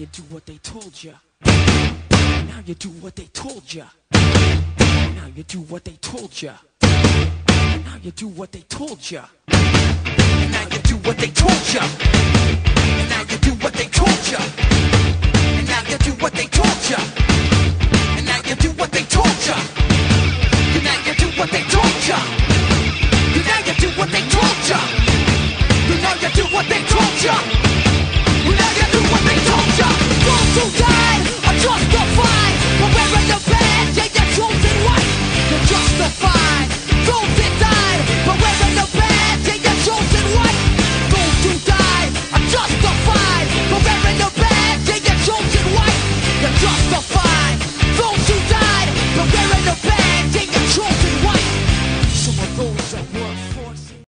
do what they told ya. Now you do what they told ya. Now you do what they told ya. Now you do what they told ya. Now you do what they told ya. Now you do what they told ya. Now you do what they told ya. Now you do what they told ya.